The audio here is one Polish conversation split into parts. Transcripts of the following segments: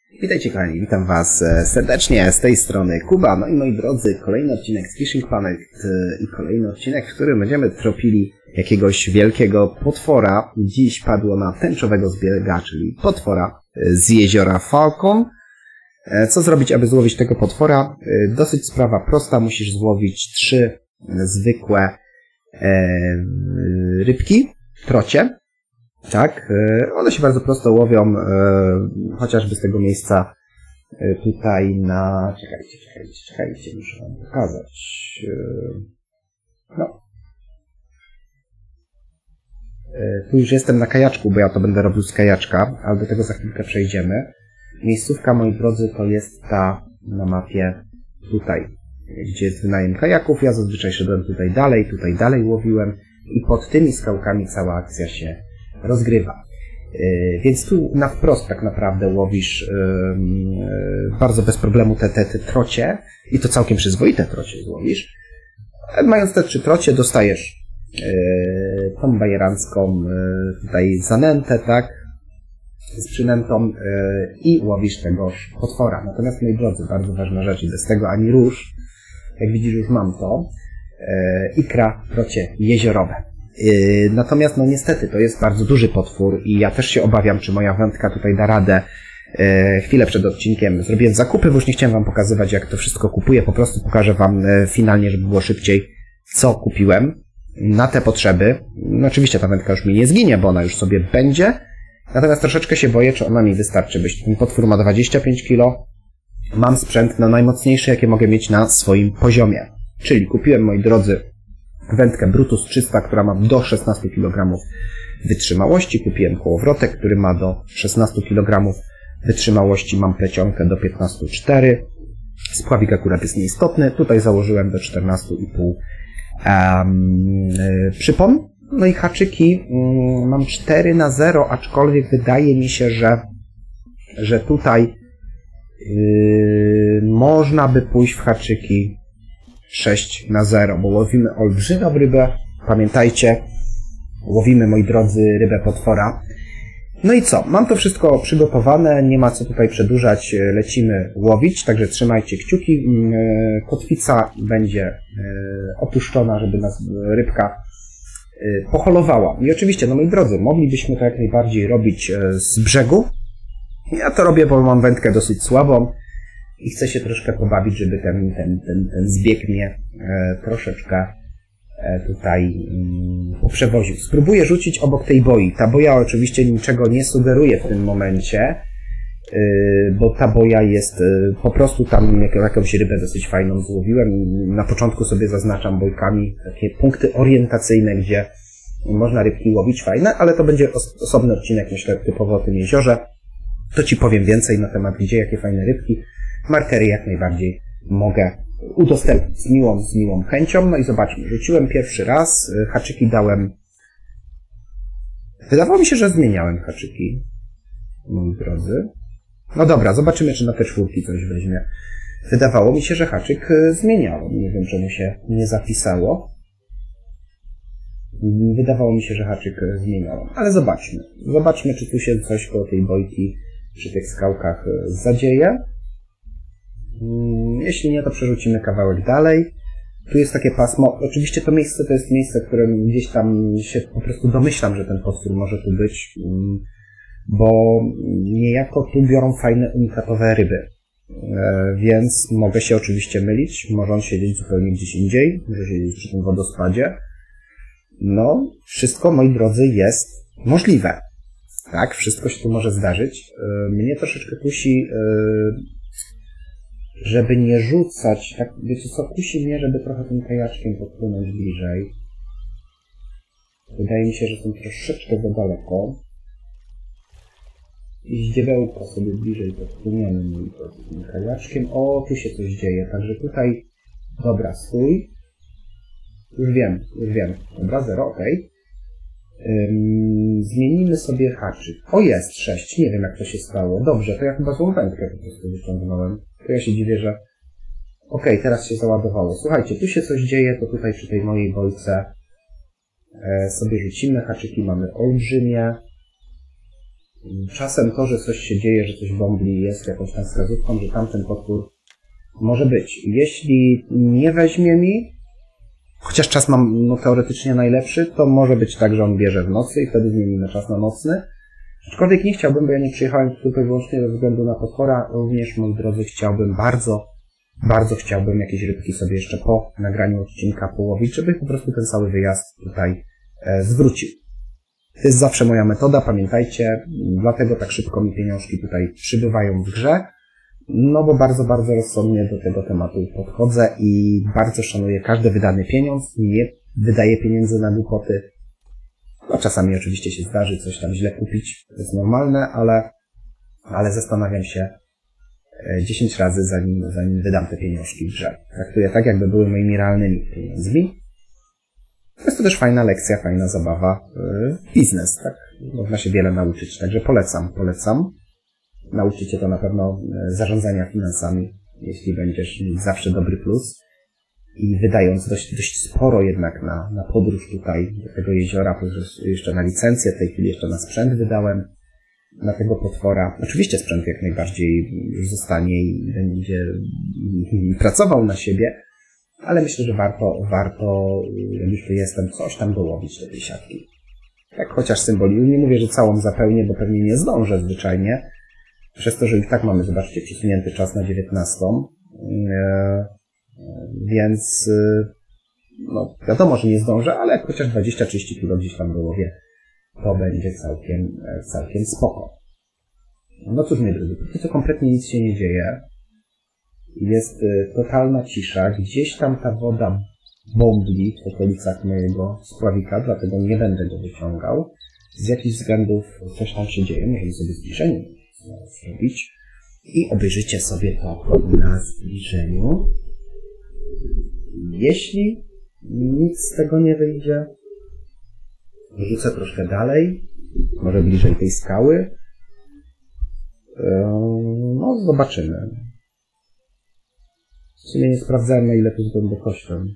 Witajcie kochani, witam was serdecznie z tej strony Kuba. No i moi drodzy, kolejny odcinek z Fishing Planet i kolejny odcinek, w którym będziemy tropili jakiegoś wielkiego potwora. Dziś padło na tęczowego zbiega, czyli potwora z jeziora Falcon. Co zrobić, aby złowić tego potwora? Dosyć sprawa prosta, musisz złowić 3 zwykłe rybki, trocie. Tak, one się bardzo prosto łowią, chociażby z tego miejsca tutaj na... Czekajcie, muszę wam pokazać. No. Tu już jestem na kajaczku, bo ja to będę robił z kajaczka, ale do tego za chwilkę przejdziemy. Miejscówka, moi drodzy, to jest ta na mapie tutaj, gdzie jest wynajem kajaków. Ja zazwyczaj szedłem tutaj dalej łowiłem i pod tymi skałkami cała akcja się rozgrywa. Więc tu na wprost tak naprawdę łowisz bardzo bez problemu te trocie i to całkiem przyzwoite trocie złowisz. Mając te 3 trocie dostajesz tą bajerancką tutaj zanętę, tak, z przynętą i łowisz tegoż potwora. Natomiast, moi drodzy, bardzo ważna rzecz i bez tego ani rusz. Jak widzisz, już mam to. Ikra, trocie jeziorowe. Natomiast, no niestety, to jest bardzo duży potwór i ja też się obawiam, czy moja wędka tutaj da radę. Chwilę przed odcinkiem zrobiłem zakupy, bo już nie chciałem wam pokazywać, jak to wszystko kupuję. Po prostu pokażę wam finalnie, żeby było szybciej, co kupiłem na te potrzeby. No oczywiście ta wędka już mi nie zginie, bo ona już sobie będzie. Natomiast troszeczkę się boję, czy ona mi wystarczy. Ten potwór ma 25 kg. Mam sprzęt na najmocniejszy, jakie mogę mieć na swoim poziomie. Czyli kupiłem, moi drodzy, wędkę Brutus 300, która ma do 16 kg wytrzymałości. Kupiłem kołowrotek, który ma do 16 kg wytrzymałości. Mam plecionkę do 15,4. Spławik akurat jest nieistotny. Tutaj założyłem do 14,5 przypon. No i haczyki mam 4/0, aczkolwiek wydaje mi się, że tutaj można by pójść w haczyki 6/0, bo łowimy olbrzymią rybę. Pamiętajcie, łowimy, moi drodzy, rybę potwora. No i co? Mam to wszystko przygotowane, nie ma co tutaj przedłużać, lecimy łowić, także trzymajcie kciuki. Kotwica będzie opuszczona, żeby nas rybka poholowała. I oczywiście, no moi drodzy, moglibyśmy to jak najbardziej robić z brzegu. Ja to robię, bo mam wędkę dosyć słabą i chcę się troszkę pobawić, żeby ten zbieg mnie troszeczkę tutaj poprzewoził. Spróbuję rzucić obok tej boi. Ta boja oczywiście niczego nie sugeruje w tym momencie, bo ta boja jest po prostu tam jakąś rybę dosyć fajną złowiłem. Na początku sobie zaznaczam bojkami takie punkty orientacyjne, gdzie można rybki łowić fajne, ale to będzie osobny odcinek, myślę, typowo o tym jeziorze. To ci powiem więcej na temat, gdzie jakie fajne rybki. Markery jak najbardziej mogę udostępnić z miłą chęcią. No i zobaczmy, rzuciłem pierwszy raz, haczyki dałem. Wydawało mi się, że zmieniałem haczyki, moi drodzy. No dobra, zobaczymy, czy na te 4 coś weźmie. Wydawało mi się, że haczyk zmieniałem. Nie wiem, czemu się nie zapisało. Wydawało mi się, że haczyk zmieniałem. Ale zobaczmy. Zobaczmy, czy tu się coś koło tej bojki przy tych skałkach zadzieje. Jeśli nie, to przerzucimy kawałek dalej. Tu jest takie pasmo. Oczywiście to miejsce to jest miejsce, w którym gdzieś tam się po prostu domyślam, że ten potwór może tu być, bo niejako tu biorą fajne unikatowe ryby. Więc mogę się oczywiście mylić. Może on siedzieć zupełnie gdzieś indziej. Może siedzieć przy tym wodospadzie. No, wszystko, moi drodzy, jest możliwe. Tak, wszystko się tu może zdarzyć. Mnie troszeczkę kusi, żeby nie rzucać, tak, wiecie co, kusi mnie, żeby trochę tym kajaczkiem podpłynąć bliżej. Wydaje mi się, że są troszeczkę za daleko. I ździebełko sobie bliżej podpłyniemy tym kajaczkiem. O, tu się coś dzieje, także tutaj, dobra, stój. Już wiem. Dobra, 0, ok. Zmienimy sobie haczyk. O, jest 6. Nie wiem, jak to się stało. Dobrze, to ja chyba złą wędkę po prostu wyciągnąłem. To ja się dziwię, że... Ok, teraz się załadowało. Słuchajcie, tu się coś dzieje, to tutaj przy tej mojej bojce sobie rzucimy. Haczyki mamy olbrzymie. Czasem to, że coś się dzieje, że coś bombli, jest jakąś tam wskazówką, że tamten potwór może być. Jeśli nie weźmie mi, chociaż czas mam no, teoretycznie najlepszy, to może być tak, że on bierze w nocy i wtedy zmienimy czas na nocny. Aczkolwiek nie chciałbym, bo ja nie przyjechałem tylko i wyłącznie ze względu na potwora. Również, moi drodzy, chciałbym bardzo chciałbym jakieś rybki sobie jeszcze po nagraniu odcinka połowić, żeby po prostu ten cały wyjazd tutaj zwrócił. To jest zawsze moja metoda, pamiętajcie, dlatego tak szybko mi pieniążki tutaj przybywają w grze, no bo bardzo rozsądnie do tego tematu podchodzę i bardzo szanuję każdy wydany pieniądz, nie wydaję pieniędzy na głupoty. No czasami oczywiście się zdarzy coś tam źle kupić, to jest normalne, ale zastanawiam się 10 razy zanim wydam te pieniążki w grze. Traktuję tak, jakby były moimi realnymi pieniędzmi. Jest to też fajna lekcja, fajna zabawa, biznes, tak? Można się wiele nauczyć, także polecam. Nauczy cię to na pewno zarządzania finansami, jeśli będziesz mieć zawsze dobry plus. I wydając dość sporo jednak na podróż tutaj do tego jeziora, jeszcze na licencję, w tej chwili jeszcze na sprzęt wydałem, na tego potwora. Oczywiście sprzęt jak najbardziej już zostanie i będzie pracował na siebie, ale myślę, że warto, jak już tu jestem, coś tam dołowić do tej siatki. Tak chociaż symbolicznie, nie mówię, że całą zapełnię, bo pewnie nie zdążę zwyczajnie, przez to, że i tak mamy, zobaczcie, przesunięty czas na 19, więc no wiadomo, że nie zdążę, ale jak chociaż 20-30 kg gdzieś tam dołowię, to będzie całkiem spoko. No cóż, moi drodzy, póki co kompletnie nic się nie dzieje. Jest totalna cisza. Gdzieś tam ta woda bombli w okolicach mojego spławika, dlatego nie będę go wyciągał. Z jakichś względów coś tam się dzieje. Możemy sobie zbliżenie zrobić. I obejrzyjcie sobie to na zbliżeniu. Jeśli nic z tego nie wyjdzie, rzucę troszkę dalej, może bliżej tej skały. No, zobaczymy. W sumie nie sprawdzałem, na ile tu z głębokością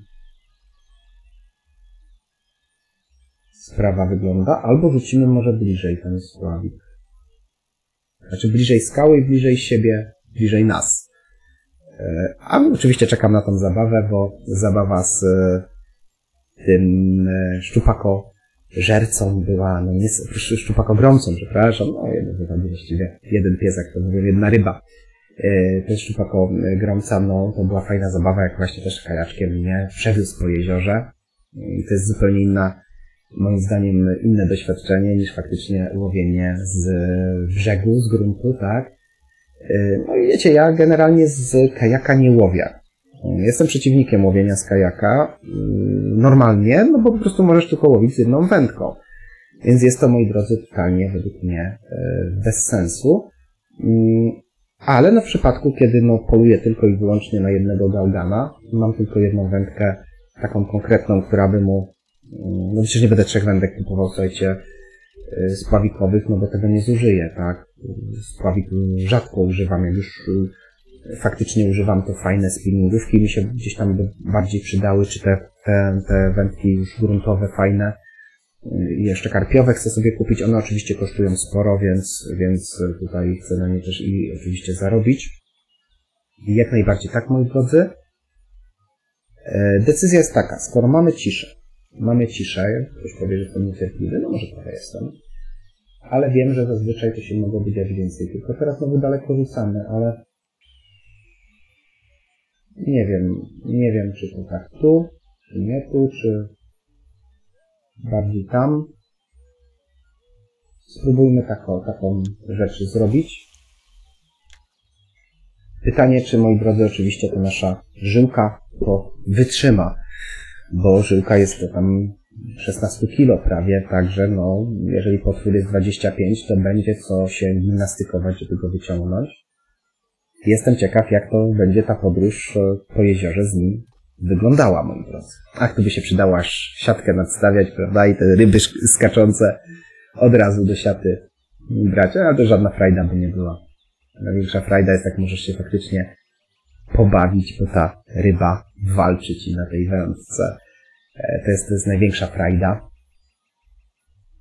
sprawa wygląda. Albo rzucimy może bliżej ten spławik. Znaczy bliżej skały i bliżej siebie, bliżej nas. A oczywiście czekam na tą zabawę, bo zabawa z tym szczupako-żercą była, no nie szczupakogromcą, przepraszam, no właściwie jeden pies, jak to mówię, jedna ryba. Też szczupakogromca, no to była fajna zabawa, jak właśnie też kajaczkiem mnie przewiózł po jeziorze. I to jest zupełnie moim zdaniem inne doświadczenie niż faktycznie łowienie z brzegu, z gruntu, tak? No i wiecie, ja generalnie z kajaka nie łowię. Jestem przeciwnikiem łowienia z kajaka normalnie, no bo po prostu możesz tylko łowić z jedną wędką. Więc jest to, moi drodzy, totalnie według mnie bez sensu. Ale no w przypadku, kiedy no poluję tylko i wyłącznie na jednego gałgana, mam tylko jedną wędkę, taką konkretną, która by mu... No przecież nie będę 3 wędek kupował, słuchajcie, spławikowych, no bo tego nie zużyję, tak? Spławik rzadko używam, jak już faktycznie używam, to fajne spinningówki mi się gdzieś tam by bardziej przydały, czy te wędki już gruntowe, fajne. I jeszcze karpiowe chcę sobie kupić, one oczywiście kosztują sporo, więc tutaj chcę na nie też i oczywiście zarobić. I jak najbardziej tak, moi drodzy. Decyzja jest taka, skoro mamy ciszę, ktoś powie, że jestem niecierpliwy, no może trochę jestem, ale wiem, że zazwyczaj to się mogło być aż więcej, tylko teraz znowu daleko rzucamy, ale nie wiem, czy to tak tu, czy nie tu, czy bardziej tam. Spróbujmy taką rzecz zrobić. Pytanie, czy, moi drodzy, oczywiście ta nasza żyłka to wytrzyma, bo żyłka jest to tam 16 kilo prawie, także no, jeżeli potwór jest 25, to będzie co się gimnastykować, żeby go wyciągnąć. Jestem ciekaw, jak to będzie ta podróż po jeziorze z nim wyglądała, moi drodzy. Ach, tu by się przydało aż siatkę nadstawiać, prawda, i te ryby skaczące od razu do siaty brać, ale to żadna frajda by nie była. Największa frajda jest, jak możesz się faktycznie pobawić, bo ta ryba walczy ci na tej wędce. To jest największa frajda.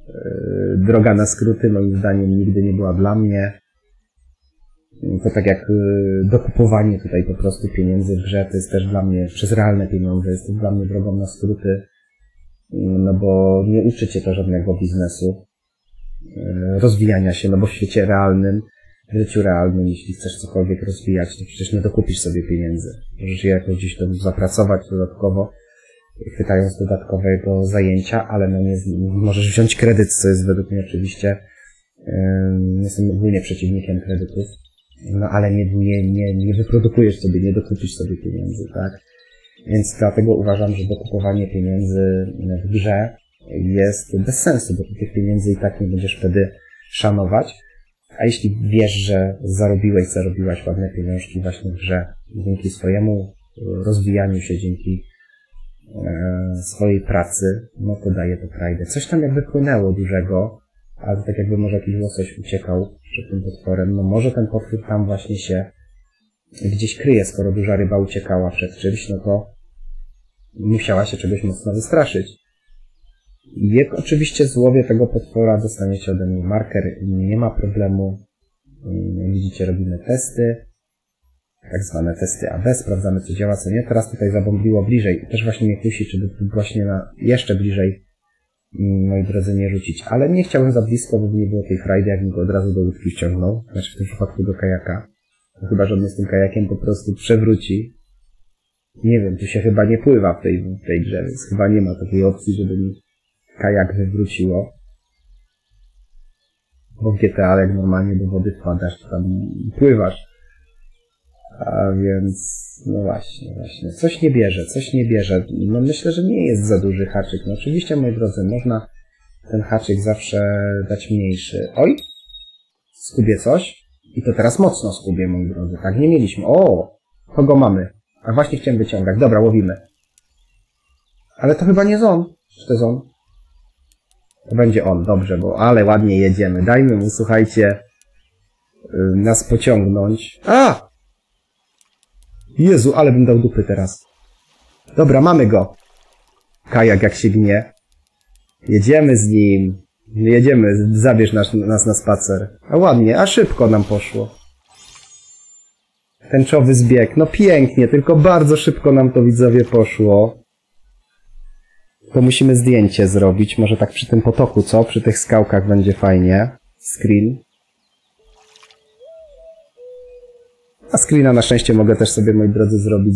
droga na skróty moim zdaniem nigdy nie była dla mnie. To tak jak dokupowanie tutaj po prostu pieniędzy w grze, to jest też dla mnie, przez realne pieniądze, jest to dla mnie drogą na skróty, no bo nie uczy cię to żadnego biznesu, rozwijania się, no bo w świecie realnym, w życiu realnym, jeśli chcesz cokolwiek rozwijać, to przecież nie dokupisz sobie pieniędzy. Możesz je jakoś gdzieś tam zapracować dodatkowo, chwytając dodatkowego zajęcia, ale no nie możesz wziąć kredyt, co jest według mnie oczywiście, jestem ogólnie przeciwnikiem kredytów, no ale nie wyprodukujesz sobie, nie dokupisz sobie pieniędzy, tak? Więc dlatego uważam, że dokupowanie pieniędzy w grze jest bez sensu, bo ty tych pieniędzy i tak nie będziesz wtedy szanować. A jeśli wiesz, że zarobiłaś ładne pieniążki właśnie w grze dzięki swojemu rozwijaniu się, dzięki swojej pracy, no to daje to frajdę. Coś tam jakby płynęło dużego, ale tak jakby może jakiś łosoś uciekał przed tym potworem. No może ten potwór tam właśnie się gdzieś kryje, skoro duża ryba uciekała przed czymś, no to musiała się czegoś mocno wystraszyć. Jak oczywiście złowię tego potwora, dostaniecie ode mnie marker, nie ma problemu. Widzicie, robimy testy, tak zwane testy AB, sprawdzamy co działa, co nie. Teraz tutaj zabąbliło bliżej. Też właśnie mnie kusi, żeby właśnie jeszcze bliżej, moi drodzy, nie rzucić. Ale nie chciałbym za blisko, bo nie było tej frajdy, jak mi go od razu do łódki wciągnął. Znaczy w tym przypadku do kajaka. No, chyba, że on mnie z tym kajakiem po prostu przewróci. Nie wiem, tu się chyba nie pływa w tej grze, więc chyba nie ma takiej opcji, żeby mi kajak wywróciło. Bo w GTA jak normalnie do wody wpadasz, to tam pływasz. A więc, no właśnie. Coś nie bierze. No myślę, że nie jest za duży haczyk. No oczywiście, moi drodzy, można ten haczyk zawsze dać mniejszy. Oj! Skubię coś. I to teraz mocno skubię, moi drodzy. Tak nie mieliśmy. O! Kogo mamy? A właśnie chciałem wyciągać. Dobra, łowimy. Ale to chyba nie jest on. Czy to jest on? To będzie on, dobrze, ale ładnie jedziemy. Dajmy mu, słuchajcie, nas pociągnąć. A! Jezu, ale bym dał dupy teraz. Dobra, mamy go. Kajak jak się gnie. Jedziemy z nim. Jedziemy, zabierz nas na spacer. A ładnie, a szybko nam poszło. Tęczowy zbieg. No pięknie, tylko bardzo szybko nam to, widzowie, poszło. To musimy zdjęcie zrobić. Może tak przy tym potoku, co? Przy tych skałkach będzie fajnie. Screen. A screena na szczęście mogę też sobie, moi drodzy, zrobić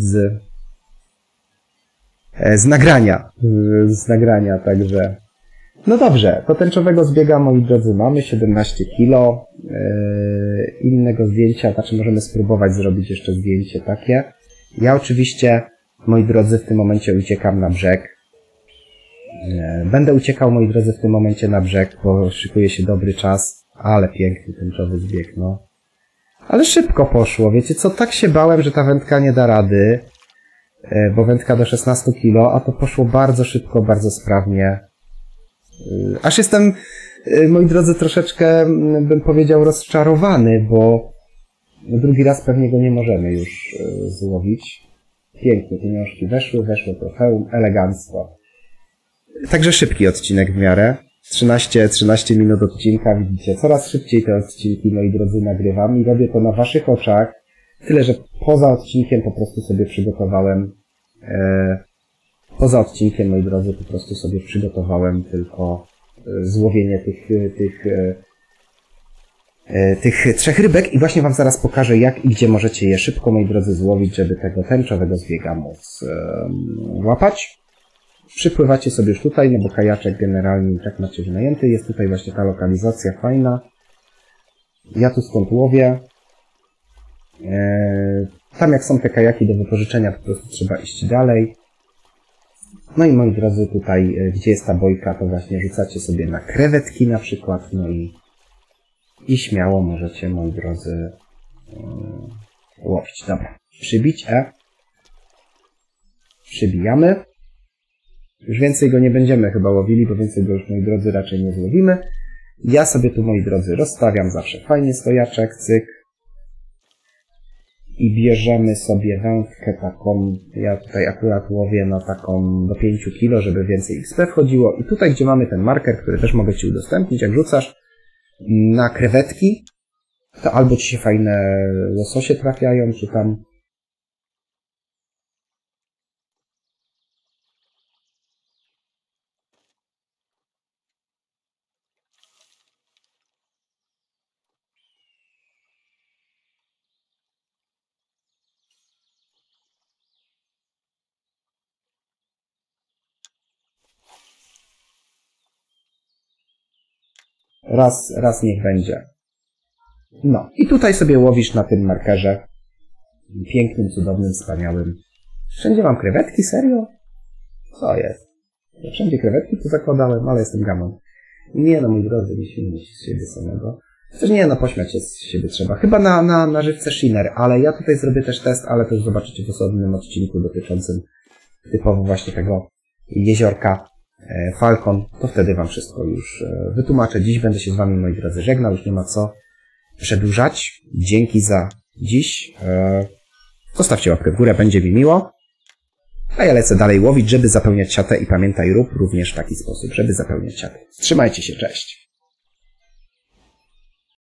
z nagrania. Z nagrania, także... No dobrze, to tęczowego zbiega, moi drodzy, mamy 17 kilo. Innego zdjęcia, znaczy możemy spróbować zrobić jeszcze zdjęcie takie. Ja oczywiście, moi drodzy, w tym momencie uciekam na brzeg. Będę uciekał, moi drodzy, w tym momencie na brzeg, bo szykuje się dobry czas. Ale piękny tęczowy zbieg, no. Ale szybko poszło, wiecie co, tak się bałem, że ta wędka nie da rady, bo wędka do 16 kilo, a to poszło bardzo szybko, bardzo sprawnie. Aż jestem, moi drodzy, troszeczkę, bym powiedział, rozczarowany, bo drugi raz pewnie go nie możemy już złowić. Pięknie, pieniążki weszły trofeum, elegancko. Także szybki odcinek w miarę. 13 minut odcinka, widzicie, coraz szybciej te odcinki, moi drodzy, nagrywam i robię to na waszych oczach. Tyle, że poza odcinkiem po prostu sobie przygotowałem, moi drodzy, po prostu sobie przygotowałem tylko złowienie tych 3 rybek i właśnie wam zaraz pokażę, jak i gdzie możecie je szybko, moi drodzy, złowić, żeby tego tęczowego zbiega móc łapać. Przypływacie sobie już tutaj, no bo kajaczek generalnie i tak macie wynajęty. Jest tutaj właśnie ta lokalizacja fajna. Ja tu stąd łowię. Tam jak są te kajaki do wypożyczenia, po prostu trzeba iść dalej. No i moi drodzy, tutaj, gdzie jest ta bojka, to właśnie rzucacie sobie na krewetki na przykład. No i śmiało możecie, moi drodzy, łowić. Dobra, przybić, przybijamy. Już więcej go nie będziemy chyba łowili, bo więcej go już, moi drodzy, raczej nie złowimy. Ja sobie tu, moi drodzy, rozstawiam zawsze fajnie stojaczek, cyk. I bierzemy sobie wędkę taką, ja tutaj akurat łowię na taką do 5 kg, żeby więcej XP wchodziło. I tutaj, gdzie mamy ten marker, który też mogę Ci udostępnić, jak rzucasz na krewetki, to albo Ci się fajne łososie trafiają, czy tam... Raz niech będzie. No i tutaj sobie łowisz na tym markerze. Pięknym, cudownym, wspaniałym. Wszędzie mam krewetki? Serio? Co jest? Ja wszędzie krewetki tu zakładałem, ale jestem gamon. Nie no, mój drodzy, nie śmiejmy się z siebie samego. Chociaż nie no, pośmiać się z siebie trzeba. Chyba na żywce Shiner, ale ja tutaj zrobię też test, ale to już zobaczycie w osobnym odcinku dotyczącym typowo właśnie tego jeziorka Falcon. To wtedy Wam wszystko już wytłumaczę. Dziś będę się z Wami, moi drodzy, żegnał. Już nie ma co przedłużać. Dzięki za dziś. Zostawcie łapkę w górę, będzie mi miło. A ja lecę dalej łowić, żeby zapełniać siatę i pamiętaj, rób również w taki sposób, żeby zapełniać siatę. Trzymajcie się, cześć!